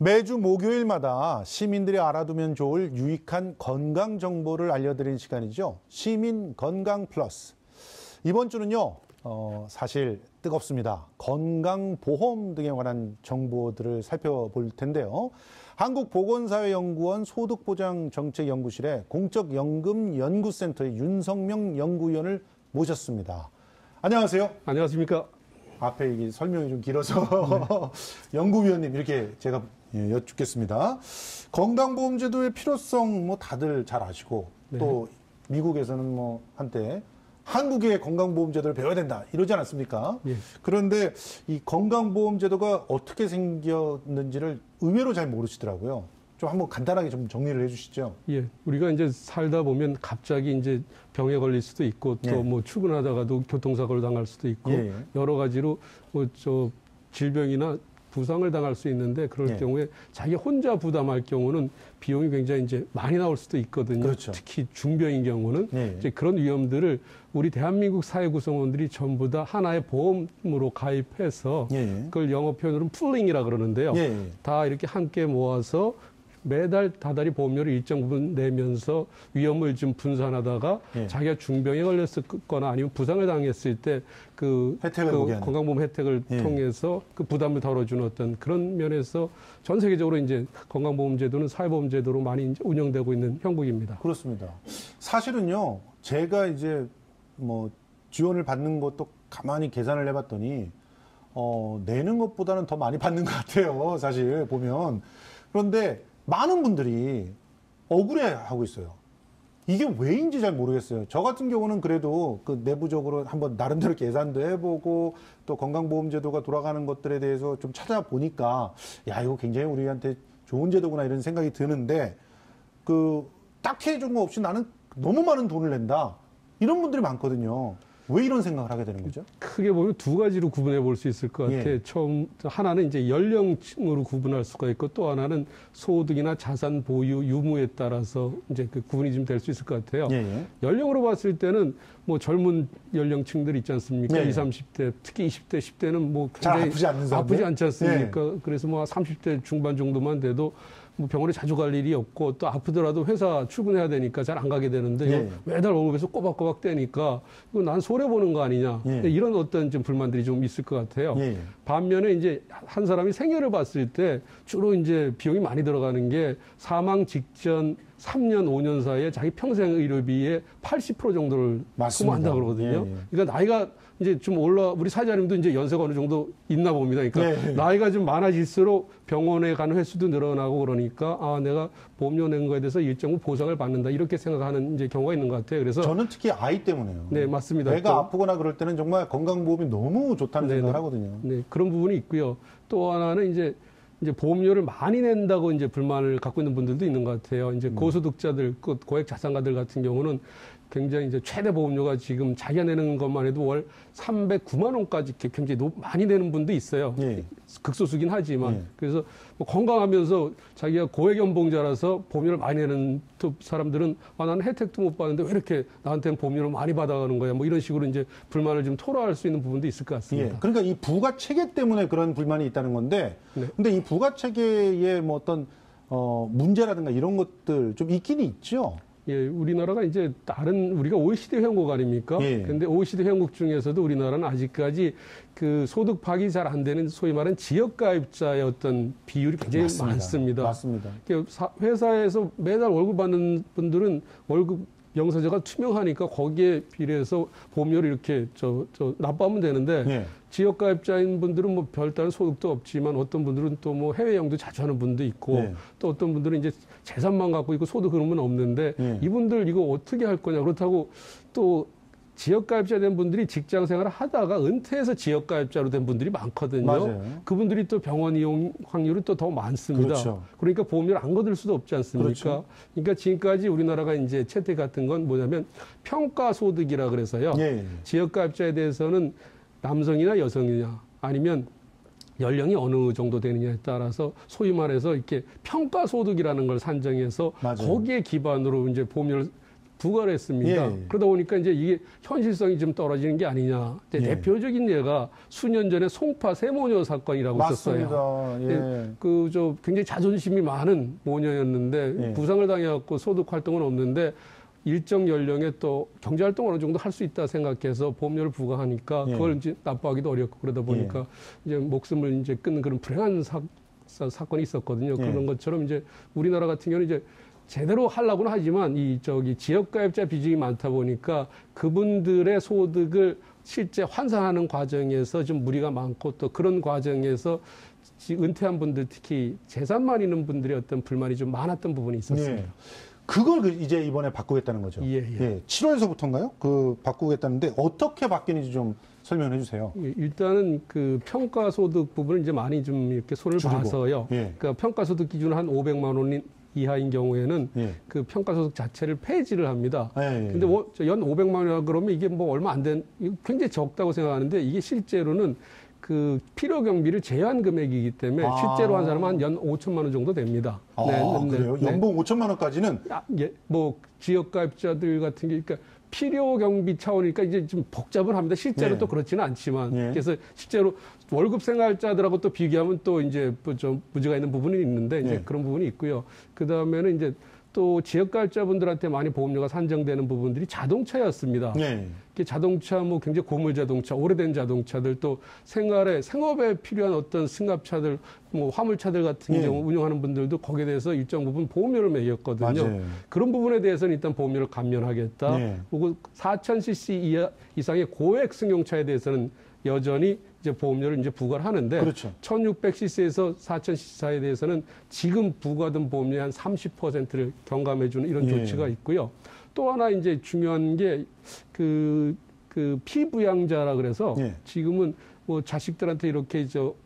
매주 목요일마다 시민들이 알아두면 좋을 유익한 건강 정보를 알려드리는 시간이죠. 시민 건강 플러스. 이번 주는요, 사실 뜨겁습니다. 건강보험 등에 관한 정보들을 살펴볼 텐데요. 한국보건사회연구원 소득보장정책연구실의 공적연금연구센터의 윤성명 연구위원을 모셨습니다. 안녕하세요. 안녕하십니까. 앞에 이게 설명이 좀 길어서 연구위원님 이렇게 제가 여쭙겠습니다. 건강보험제도의 필요성 뭐 다들 잘 아시고 네. 또 미국에서는 뭐 한때 한국의 건강보험제도를 배워야 된다 이러지 않았습니까? 예. 그런데 이 건강보험제도가 어떻게 생겼는지를 의외로 잘 모르시더라고요. 좀 한번 간단하게 좀 정리를 해주시죠. 예, 우리가 이제 살다 보면 갑자기 이제 병에 걸릴 수도 있고 또 뭐 출근하다가도 교통사고를 당할 수도 있고 여러 가지로 뭐 질병이나 부상을 당할 수 있는데 그럴 경우에 자기 혼자 부담할 경우는 비용이 굉장히 이제 많이 나올 수도 있거든요. 그렇죠. 특히 중병인 경우는 이제 그런 위험들을 우리 대한민국 사회 구성원들이 전부 다 하나의 보험으로 가입해서 그걸 영어 표현으로는 풀링이라 그러는데요. 다 이렇게 함께 모아서 매달 다달이 보험료를 일정 부분 내면서 위험을 좀 분산하다가 자기가 중병에 걸렸거나 아니면 부상을 당했을 때 그 건강보험 혜택을 통해서 그 부담을 덜어주는 어떤 그런 면에서 전 세계적으로 이제 건강보험제도는 사회보험제도로 많이 이제 운영되고 있는 형국입니다. 그렇습니다. 사실은요, 제가 이제 뭐 지원을 받는 것도 가만히 계산을 해봤더니 내는 것보다는 더 많이 받는 것 같아요. 사실 보면. 그런데 많은 분들이 억울해하고 있어요. 이게 왜인지 잘 모르겠어요. 저 같은 경우는 그래도 그 내부적으로 한번 나름대로 계산도 해보고 또 건강보험제도가 돌아가는 것들에 대해서 좀 찾아보니까 야, 이거 굉장히 우리한테 좋은 제도구나 이런 생각이 드는데 그 딱히 해준 거 없이 나는 너무 많은 돈을 낸다. 이런 분들이 많거든요. 왜 이런 생각을 하게 되는 거죠? 크게 보면 두 가지로 구분해 볼 수 있을 것 같아요. 처음 하나는 이제 연령층으로 구분할 수가 있고 또 하나는 소득이나 자산 보유 유무에 따라서 이제 그 구분이 좀 될 수 있을 것 같아요. 연령으로 봤을 때는 뭐 젊은 연령층들 있지 않습니까? 20, 30대, 특히 20대, 10대는 뭐 굉장히 아프지 않지 않습니까? 그래서 뭐 30대 중반 정도만 돼도 뭐 병원에 자주 갈 일이 없고 또 아프더라도 회사 출근해야 되니까 잘 안 가게 되는데 매달 월급에서 꼬박꼬박 떼니까 이거 난 손해보는 거 아니냐 이런 어떤 좀 불만들이 좀 있을 것 같아요. 반면에 이제 한 사람이 생애를 봤을 때 주로 이제 비용이 많이 들어가는 게 사망 직전 3년, 5년 사이에 자기 평생 의료비의 80% 정도를 소모한다 그러거든요. 그러니까 나이가 이제 좀 우리 사회자님도 이제 연세가 어느 정도 있나 봅니다. 그러니까 나이가 좀 많아질수록 병원에 가는 횟수도 늘어나고 그러니까 아, 내가 보험료 낸 거에 대해서 일정 보상을 받는다. 이렇게 생각하는 이제 경우가 있는 것 같아요. 그래서 저는 특히 아이 때문에요. 네, 맞습니다. 애가 아프거나 그럴 때는 정말 건강보험이 너무 좋다는 생각을 하거든요. 네, 그런 부분이 있고요. 또 하나는 이제 보험료를 많이 낸다고 이제 불만을 갖고 있는 분들도 있는 것 같아요. 이제 고소득자들, 고액 자산가들 같은 경우는 굉장히 이제 최대 보험료가 지금 자기가 내는 것만 해도 월 309만 원까지 굉장히 많이 내는 분도 있어요. 극소수긴 하지만. 그래서 뭐 건강하면서 자기가 고액 연봉자라서 보험료를 많이 내는 사람들은 아, 나는 혜택도 못 받는데 왜 이렇게 나한테는 보험료를 많이 받아가는 거야. 뭐 이런 식으로 이제 불만을 좀 토로할 수 있는 부분도 있을 것 같습니다. 그러니까 이 부가 체계 때문에 그런 불만이 있다는 건데 근데 이 부가 체계의 뭐 어떤 문제라든가 이런 것들 좀 있긴 있죠. 우리나라가 이제 우리가 OECD 회원국 아닙니까? 근데 OECD 회원국 중에서도 우리나라는 아직까지 그 소득 파악이 잘 안 되는 소위 말하는 지역가입자의 어떤 비율이 굉장히 많습니다. 맞습니다. 회사에서 매달 월급 받는 분들은 월급 영사제가 투명하니까 거기에 비례해서 보험료를 이렇게 납부하면 되는데 지역가입자인 분들은 뭐 별다른 소득도 없지만 어떤 분들은 또 뭐 해외여행도 자주 하는 분도 있고 또 어떤 분들은 이제 재산만 갖고 있고 소득 그런 건 없는데 이분들 이거 어떻게 할 거냐. 그렇다고 또 지역가입자 된 분들이 직장 생활을 하다가 은퇴해서 지역가입자로 된 분들이 많거든요. 그분들이 또 병원 이용 확률이 또 더 많습니다. 그러니까 보험료를 안 거둘 수도 없지 않습니까? 그러니까 지금까지 우리나라가 이제 채택 같은 건 뭐냐면 평가소득이라 그래서요. 지역가입자에 대해서는 남성이나 여성이냐 아니면 연령이 어느 정도 되느냐에 따라서 소위 말해서 이렇게 평가소득이라는 걸 산정해서 거기에 기반으로 이제 보험료를 부과를 했습니다. 예. 그러다 보니까 이제 이게 현실성이 좀 떨어지는 게 아니냐. 예. 대표적인 예가 수년 전에 송파 세모녀 사건이라고 맞습니다. 있었어요. 예. 굉장히 자존심이 많은 모녀였는데 예. 부상을 당해갖고 소득 활동은 없는데 일정 연령에 또 경제 활동 어느 정도 할 수 있다 생각해서 보험료를 부과하니까 예. 그걸 이제 납부하기도 어렵고 그러다 보니까 이제 목숨을 이제 끊는 그런 불행한 사건이 있었거든요. 예. 그런 것처럼 이제 우리나라 같은 경우는 이제 제대로 하려고는 하지만 지역가입자 비중이 많다 보니까 그분들의 소득을 실제 환산하는 과정에서 좀 무리가 많고 또 그런 과정에서 은퇴한 분들 특히 재산만 있는 분들의 어떤 불만이 좀 많았던 부분이 있었습니다. 예. 그걸 이제 이번에 바꾸겠다는 거죠. 예. 7월서부터인가요? 바꾸겠다는데 어떻게 바뀌는지 좀 설명해 주세요. 일단은 그 평가소득 부분을 이제 많이 좀 이렇게 손을 줄이고. 봐서요. 예. 그러니까 평가소득 기준 한 500만 원 이하인 경우에는 그 평가소득 자체를 폐지를 합니다. 근데 연 500만 원이라 그러면 이게 뭐 얼마 안 된, 굉장히 적다고 생각하는데 이게 실제로는 그 필요 경비를 제한 금액이기 때문에 실제로 한 사람은 한 연 5천만 원 정도 됩니다. 그래요? 연봉 5천만 원까지는? 뭐 지역가입자들 같은 게 그러니까 필요 경비 차원이니까 이제 좀 복잡은 합니다. 실제로 또 그렇지는 않지만 그래서 실제로 월급 생활자들하고 또 비교하면 또 이제 좀 문제가 있는 부분이 있는데 이제 그런 부분이 있고요. 그 다음에는 이제 또 지역가입자분들한테 많이 보험료가 산정되는 부분들이 자동차였습니다. 자동차 뭐 굉장히 고물 자동차, 오래된 자동차들 또 생업에 필요한 어떤 승합차들, 뭐 화물차들 같은 경우 운영하는 분들도 거기에 대해서 일정 부분 보험료를 매겼거든요. 맞아요. 그런 부분에 대해서는 일단 보험료를 감면하겠다. 그리고 4,000cc 이상의 고액 승용차에 대해서는 여전히 이제 보험료를 이제 부과를 하는데 그렇죠. 1,600cc에서 4,000cc 사이에 대해서는 지금 부과된 보험료의 한 30%를 경감해주는 이런 조치가 있고요. 또 하나 이제 중요한 게 그 피부양자라 그래서 지금은 뭐 자식들한테 이렇게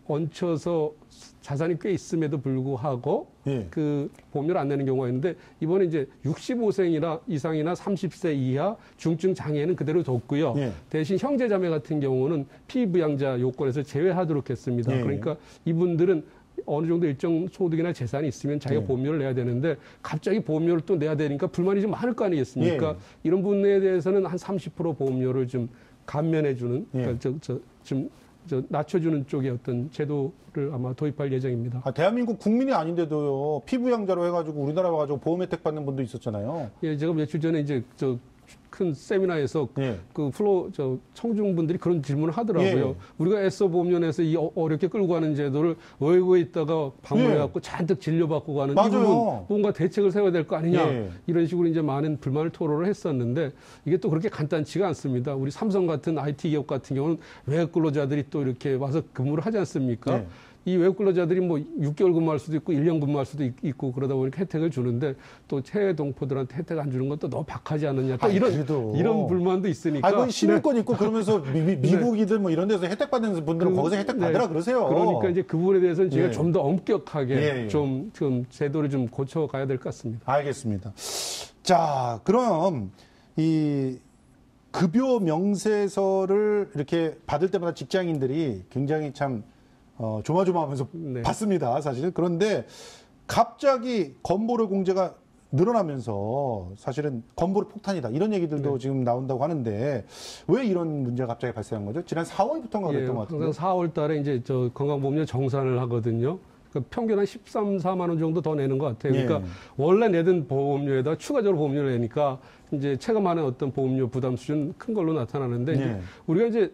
얹혀서 자산이 꽤 있음에도 불구하고 그 보험료를 안 내는 경우가 있는데 이번에 이제 65세 이상이나 30세 이하 중증 장애는 그대로 뒀고요. 대신 형제자매 같은 경우는 피부양자 요건에서 제외하도록 했습니다. 그러니까 이분들은 어느 정도 일정 소득이나 재산이 있으면 자기가 보험료를 내야 되는데 갑자기 보험료를 또 내야 되니까 불만이 좀 많을 거 아니겠습니까? 이런 부분에 대해서는 한 30% 보험료를 좀 감면해주는 그러니까 좀 낮춰주는 쪽의 어떤 제도를 아마 도입할 예정입니다. 대한민국 국민이 아닌데도요, 피부양자로 해가지고 우리나라 와가지고 보험 혜택 받는 분도 있었잖아요. 제가 며칠 전에 이제 큰 세미나에서 그 청중분들이 그런 질문을 하더라고요. 우리가 애써 보험료에서 이 어렵게 끌고 가는 제도를 외국에 있다가 방문해갖고 잔뜩 진료받고 가는 이 부분 뭔가 대책을 세워야 될 거 아니냐 이런 식으로 이제 많은 불만을 토로를 했었는데 이게 또 그렇게 간단치가 않습니다. 우리 삼성 같은 IT 기업 같은 경우는 외국 근로자들이 또 이렇게 와서 근무를 하지 않습니까? 이 외국 근로자들이 뭐 6개월 근무할 수도 있고 1년 근무할 수도 있고 그러다 보니까 혜택을 주는데 또 해외 동포들한테 혜택 안 주는 건 또 너무 박하지 않느냐. 또 이런 불만도 있으니까. 그건 시민권 있고 그러면서 미국이든 뭐 이런 데서 혜택 받는 분들은 거기서 혜택 받으라 그러세요. 그러니까 이제 그 부분에 대해서는 제가 좀 더 엄격하게 좀 제도를 좀 고쳐가야 될 것 같습니다. 알겠습니다. 자, 그럼 이 급여 명세서를 이렇게 받을 때마다 직장인들이 굉장히 참 조마조마하면서 받습니다, 사실. 그런데 갑자기 건보료 공제가 늘어나면서 사실은 건보료 폭탄이다 이런 얘기들도 지금 나온다고 하는데 왜 이런 문제가 갑자기 발생한 거죠? 지난 4월부터인가 그랬던 것 같은데. 항상 4월 달에 이제 건강보험료 정산을 하거든요. 그러니까 평균 한 13, 4만 원 정도 더 내는 것 같아요. 그러니까 원래 내던 보험료에다 추가적으로 보험료를 내니까 이제 체감하는 어떤 보험료 부담 수준 큰 걸로 나타나는데 이제 우리가 이제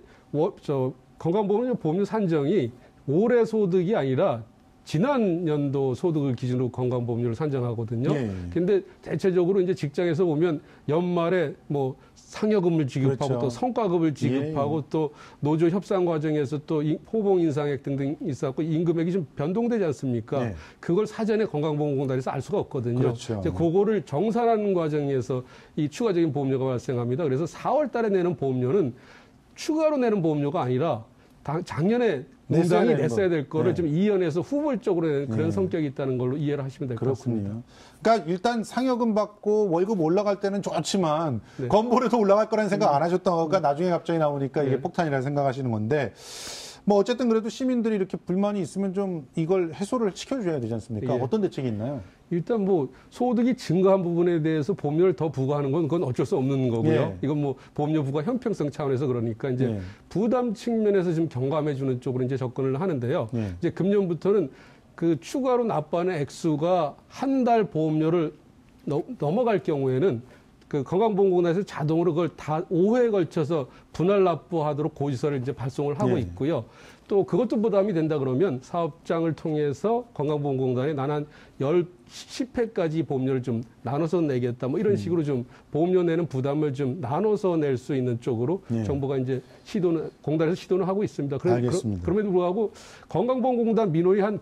건강보험료 산정이 올해 소득이 아니라 지난 연도 소득을 기준으로 건강보험료를 산정하거든요. 근데 대체적으로 이제 직장에서 보면 연말에 뭐 상여금을 지급하고 또 성과급을 지급하고 또 노조 협상 과정에서 또 호봉 인상액 등등 있어갖고 임금액이 좀 변동되지 않습니까? 그걸 사전에 건강보험공단에서 알 수가 없거든요. 이제 그거를 정산하는 과정에서 이 추가적인 보험료가 발생합니다. 그래서 4월 달에 내는 보험료는 추가로 내는 보험료가 아니라 작년에 농단이 냈어야 될 거를 좀 이연해서 후불적으로 내는 그런 성격이 있다는 걸로 이해를 하시면 될 것 같습니다. 그러니까 일단 상여금 받고 월급 올라갈 때는 좋지만 건보료도 올라갈 거라는 생각 안 하셨던 거가 나중에 갑자기 나오니까 이게 폭탄이라 생각하시는 건데 뭐 어쨌든 그래도 시민들이 이렇게 불만이 있으면 좀 이걸 해소를 시켜줘야 되지 않습니까? 어떤 대책이 있나요? 일단 뭐 소득이 증가한 부분에 대해서 보험료를 더 부과하는 건 그건 어쩔 수 없는 거고요. 예. 이건 뭐 보험료 부과 형평성 차원에서 그러니까 이제 예. 부담 측면에서 좀 경감해 주는 쪽으로 이제 접근을 하는데요. 예. 이제 금년부터는 그 추가로 납부하는 액수가 한 달 보험료를 넘어갈 경우에는 그 건강보험공단에서 자동으로 그걸 다 5회에 걸쳐서 분할 납부하도록 고지서를 이제 발송을 하고 있고요. 또 그것도 부담이 된다 그러면 사업장을 통해서 건강보험공단에 나는 10회까지 보험료를 좀 나눠서 내겠다. 뭐 이런 식으로 좀 보험료 내는 부담을 좀 나눠서 낼 수 있는 쪽으로 정부가 이제 공단에서 시도는 하고 있습니다. 알겠습니다. 그럼에도 불구하고 건강보험공단 민원이 한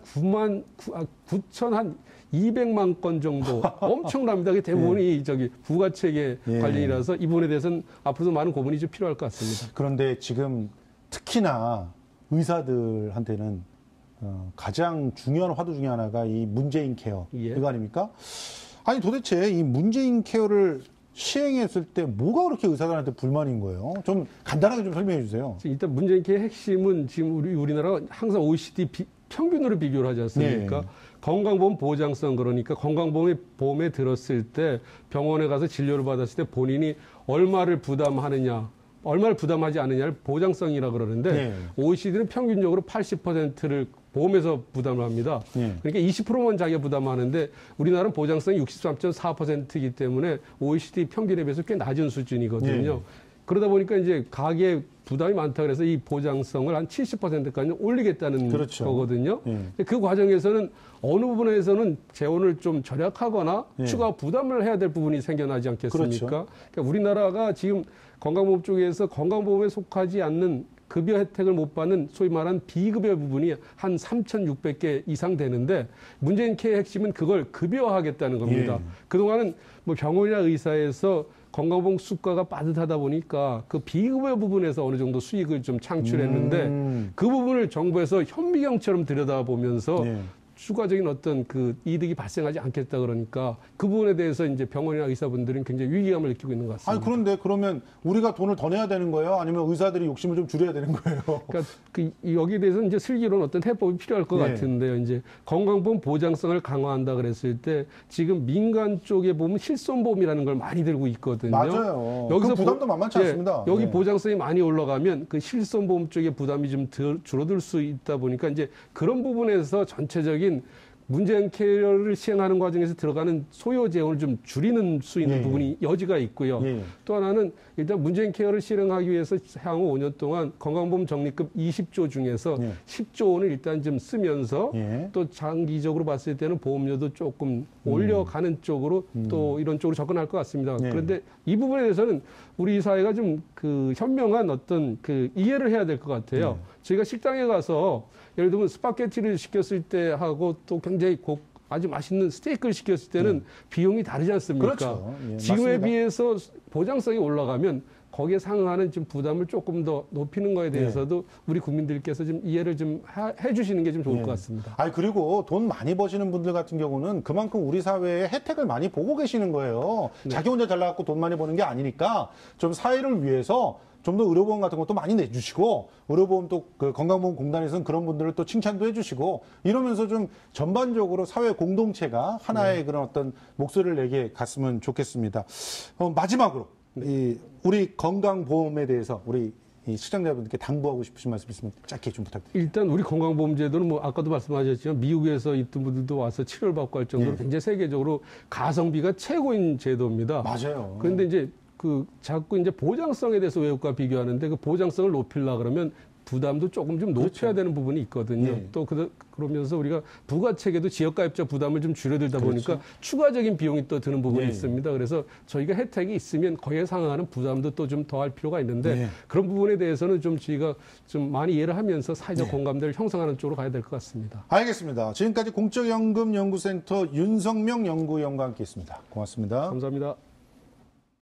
200만 건 정도 엄청납니다. 대부분이 부가체계 관련이라서 이 부분에 대해서는 앞으로도 많은 고민이 좀 필요할 것 같습니다. 그런데 지금 특히나 의사들한테는 가장 중요한 화두 중에 하나가 이 문재인 케어 이거 아닙니까? 아니 도대체 이 문재인 케어를 시행했을 때 뭐가 그렇게 의사들한테 불만인 거예요? 좀 간단하게 좀 설명해 주세요. 일단 문재인 케어의 핵심은 지금 우리나라가 항상 OECD 평균으로 비교를 하지 않습니까? 건강보험 보장성 그러니까 건강보험에 들었을 때 병원에 가서 진료를 받았을 때 본인이 얼마를 부담하느냐, 얼마를 부담하지 않느냐를 보장성이라 그러는데 OECD는 평균적으로 80%를 보험에서 부담을 합니다. 그러니까 20%만 자기가 부담하는데 우리나라는 보장성이 63.4%이기 때문에 OECD 평균에 비해서 꽤 낮은 수준이거든요. 그러다 보니까 이제 가계 부담이 많다 그래서 이 보장성을 한 70%까지 올리겠다는 거거든요. 그 과정에서는 어느 부분에서는 재원을 좀 절약하거나 추가 부담을 해야 될 부분이 생겨나지 않겠습니까? 그러니까 우리나라가 지금 건강보험 쪽에서 건강보험에 속하지 않는 급여 혜택을 못 받는 소위 말하는 비급여 부분이 한 3,600개 이상 되는데 문재인 케어의 핵심은 그걸 급여하겠다는 겁니다. 그동안은 뭐 병원이나 의사에서 건강보험 수가가 빠듯하다 보니까 그 비급여 부분에서 어느 정도 수익을 좀 창출했는데 그 부분을 정부에서 현미경처럼 들여다보면서 추가적인 어떤 그 이득이 발생하지 않겠다 그러니까 그 부분에 대해서 이제 병원이나 의사분들은 굉장히 위기감을 느끼고 있는 것 같습니다. 아니 그런데 그러면 우리가 돈을 더 내야 되는 거예요? 아니면 의사들이 욕심을 좀 줄여야 되는 거예요? 그러니까 여기에 대해서는 이제 슬기로운 어떤 해법이 필요할 것 같은데요. 이제 건강보험 보장성을 강화한다 그랬을 때 지금 민간 쪽에 보면 실손보험이라는 걸 많이 들고 있거든요. 맞아요. 여기서 부담도 만만치 않습니다. 여기 보장성이 많이 올라가면 그 실손보험 쪽의 부담이 좀 줄어들 수 있다 보니까 이제 그런 부분에서 전체적인 문재인 케어를 시행하는 과정에서 들어가는 소요 재원을 좀 줄이는 수 있는 부분이 여지가 있고요. 또 하나는 일단 문재인 케어를 실행하기 위해서 향후 5년 동안 건강보험 적립금 20조 중에서 10조 원을 일단 좀 쓰면서 또 장기적으로 봤을 때는 보험료도 조금 올려가는 쪽으로 또 이런 쪽으로 접근할 것 같습니다. 그런데 이 부분에 대해서는 우리 사회가 좀 그 현명한 어떤 그 이해를 해야 될 것 같아요. 저희가 식당에 가서 예를 들면 스파게티를 시켰을 때 하고 또 굉장히 아주 맛있는 스테이크를 시켰을 때는 비용이 다르지 않습니까? 그렇죠. 지금에 맞습니다. 비해서 보장성이 올라가면 거기에 상응하는 좀 부담을 조금 더 높이는 거에 대해서도 우리 국민들께서 좀 이해를 좀 해주시는 게 좀 좋을 것 같습니다. 아니 그리고 돈 많이 버시는 분들 같은 경우는 그만큼 우리 사회에 혜택을 많이 보고 계시는 거예요. 자기 혼자 잘 나가고 돈 많이 버는 게 아니니까 좀 사회를 위해서 좀 더 의료보험 같은 것도 많이 내주시고 의료보험 또 그 건강보험공단에서는 그런 분들을 또 칭찬도 해주시고 이러면서 좀 전반적으로 사회 공동체가 하나의 그런 어떤 목소리를 내게 갔으면 좋겠습니다. 마지막으로 우리 건강보험에 대해서 우리 이 시청자분들께 당부하고 싶으신 말씀 있으면 짧게 좀 부탁드립니다. 일단 우리 건강보험제도는 뭐 아까도 말씀하셨지만 미국에서 있던 분들도 와서 치료를 받고 할 정도로 굉장히 세계적으로 가성비가 최고인 제도입니다. 맞아요. 그런데 이제 자꾸 이제 보장성에 대해서 외국과 비교하는데 그 보장성을 높이려 그러면 부담도 조금 좀 높여야 되는 부분이 있거든요. 또 그러면서 우리가 부가체계도 지역가입자 부담을 좀 줄여들다 보니까 추가적인 비용이 또 드는 부분이 있습니다. 그래서 저희가 혜택이 있으면 거기에 상응하는 부담도 또 좀 더할 필요가 있는데 그런 부분에 대해서는 좀 저희가 좀 많이 이해를 하면서 사회적 공감대를 형성하는 쪽으로 가야 될 것 같습니다. 알겠습니다. 지금까지 공적연금연구센터 윤성명 연구위원과 함께했습니다. 고맙습니다. 감사합니다.